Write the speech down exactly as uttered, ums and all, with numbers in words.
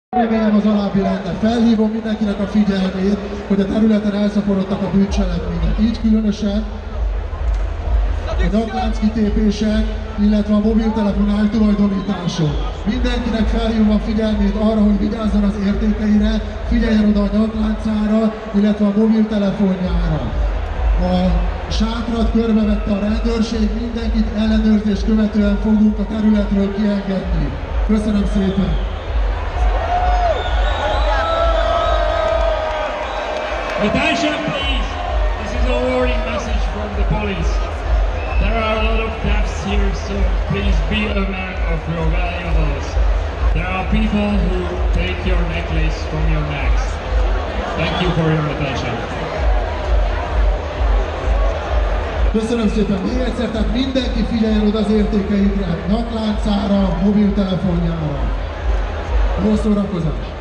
Remélem az alábbi lenne. Felhívom mindenkinek a figyelmét, hogy a területen elszaporodtak a bűncselekmények. Így különösen a nyaklánc kitépések, illetve a mobiltelefon eltulajdonítások. Mindenkinek felhívom a figyelmét arra, hogy vigyázzon az értékeire, figyeljen oda a nyakláncára, illetve a mobiltelefonjára. A sátrat körbevette a rendőrség, mindenkit ellenőrzést követően fogunk a területről kiengedni. Köszönöm szépen! Attention please! This is a warning message from the police. There are a lot of thefts here, so please be aware of your valuables. There are people who take your necklace from your necks. Thank you for your attention. Köszönöm szépen még egyszer, tehát mindenki figyeljen oda az értékeikre, nyakláncára, mobiltelefonjára. Jó szórakozás!